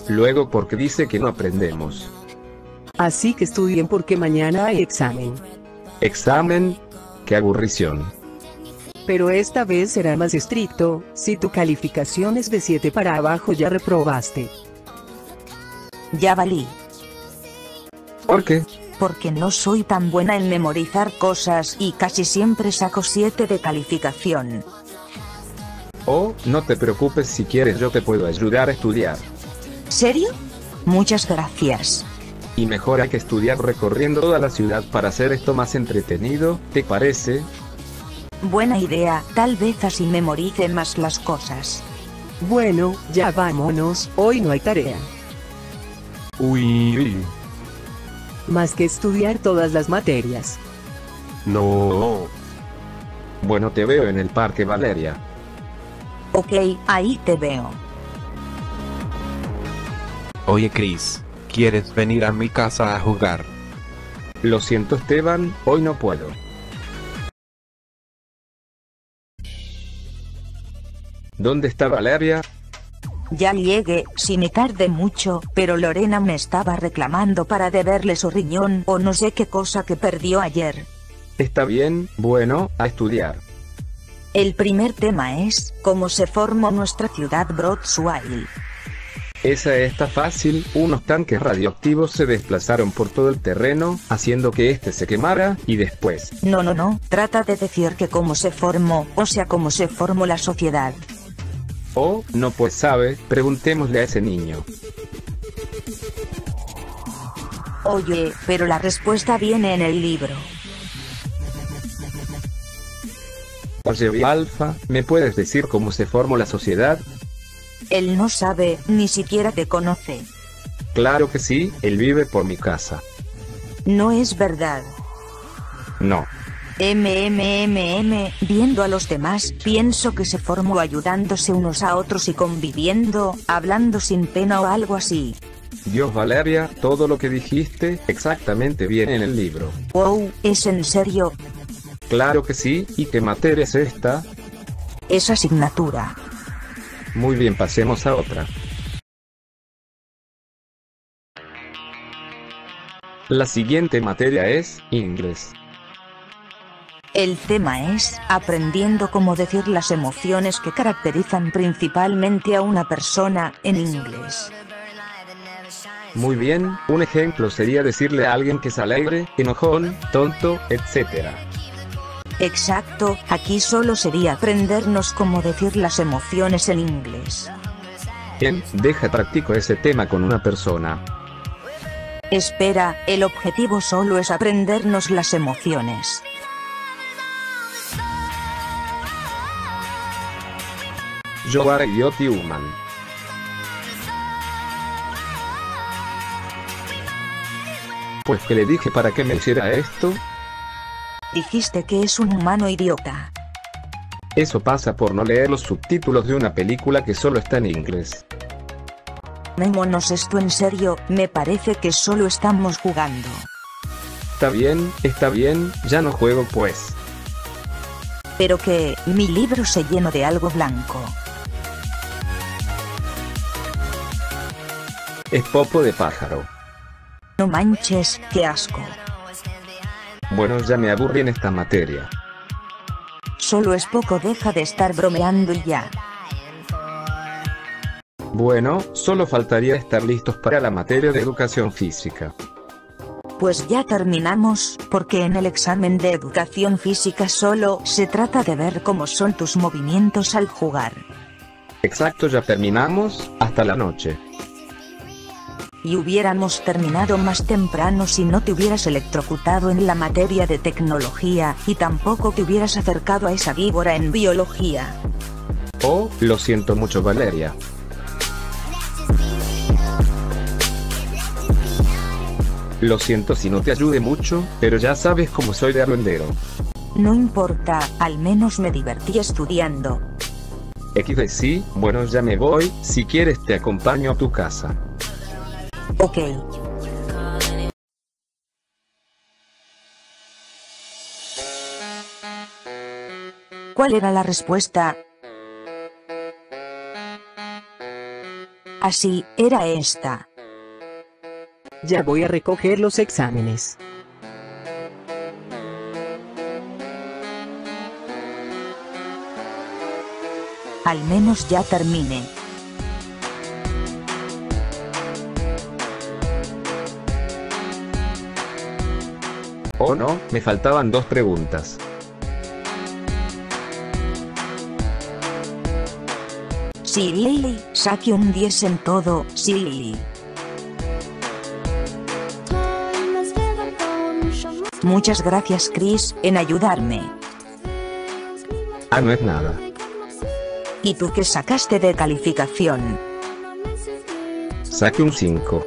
Luego porque dice que no aprendemos. Así que estudien porque mañana hay examen. ¿Examen? ¡Qué aburrición! Pero esta vez será más estricto, si tu calificación es de 7 para abajo ya reprobaste. Ya valí. ¿Por qué? Porque no soy tan buena en memorizar cosas y casi siempre saco 7 de calificación. Oh, no te preocupes, si quieres yo te puedo ayudar a estudiar. ¿Serio? Muchas gracias. Y mejor hay que estudiar recorriendo toda la ciudad para hacer esto más entretenido, ¿te parece? Buena idea, tal vez así memorice más las cosas. Bueno, ya vámonos, hoy no hay tarea. Uy, Más que estudiar todas las materias. no. Bueno, te veo en el parque, Valeria. Ok, ahí te veo. Oye, Chris, ¿quieres venir a mi casa a jugar? Lo siento, Esteban, hoy no puedo. ¿Dónde está Valeria? Ya llegué, si me tardé mucho, pero Lorena me estaba reclamando para deberle su riñón o no sé qué cosa que perdió ayer. Está bien, bueno, a estudiar. El primer tema es, cómo se formó nuestra ciudad Broadswell. Esa está fácil, unos tanques radioactivos se desplazaron por todo el terreno, haciendo que este se quemara, y después... No, trata de decir que cómo se formó, o sea cómo se formó la sociedad. Oh, no pues sabe, preguntémosle a ese niño. Oye, pero la respuesta viene en el libro. Oye, Alfa, ¿me puedes decir cómo se formó la sociedad? Él no sabe, ni siquiera te conoce. Claro que sí, él vive por mi casa. No es verdad. No. Viendo a los demás, pienso que se formó ayudándose unos a otros y conviviendo, hablando sin pena o algo así. Dios, Valeria, todo lo que dijiste, exactamente viene en el libro. Wow, ¿es en serio? Claro que sí, ¿y qué materia es esta? Es asignatura. Muy bien, pasemos a otra. La siguiente materia es inglés. El tema es, aprendiendo cómo decir las emociones que caracterizan principalmente a una persona, en inglés. Muy bien, un ejemplo sería decirle a alguien que es alegre, enojón, tonto, etc. Exacto, aquí solo sería aprendernos cómo decir las emociones en inglés. Bien, deja practico ese tema con una persona. Espera, el objetivo solo es aprendernos las emociones. You are idiot human. Pues que le dije para que me hiciera esto. Dijiste que es un humano idiota. Eso pasa por no leer los subtítulos de una película que solo está en inglés. Tomémonos esto en serio, me parece que solo estamos jugando. Está bien, ya no juego pues. Pero que, mi libro se llenó de algo blanco. Es popo de pájaro. No manches, qué asco. Bueno, ya me aburrí en esta materia. Solo es poco, deja de estar bromeando y ya. Bueno, solo faltaría estar listos para la materia de educación física. Pues ya terminamos, porque en el examen de educación física solo se trata de ver cómo son tus movimientos al jugar. Exacto, ya terminamos, hasta la noche. Y hubiéramos terminado más temprano si no te hubieras electrocutado en la materia de tecnología, y tampoco te hubieras acercado a esa víbora en biología. Oh, lo siento mucho, Valeria. Lo siento si no te ayude mucho, pero ya sabes cómo soy de arruendero. No importa, al menos me divertí estudiando. XD sí, bueno ya me voy, si quieres te acompaño a tu casa. Ok. ¿Cuál era la respuesta? Así, era esta. Ya voy a recoger los exámenes. Al menos ya terminé. Oh no, me faltaban 2 preguntas. Sí, Lily, saqué un 10 en todo, sí, Lily. Muchas gracias, Chris, en ayudarme. Ah, no es nada. ¿Y tú qué sacaste de calificación? Saqué un 5.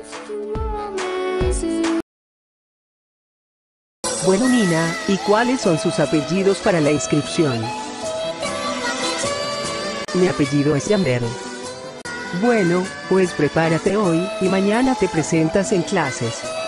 Bueno, Nina, ¿y cuáles son sus apellidos para la inscripción? Mi apellido es Yamber. Bueno, pues prepárate hoy, y mañana te presentas en clases.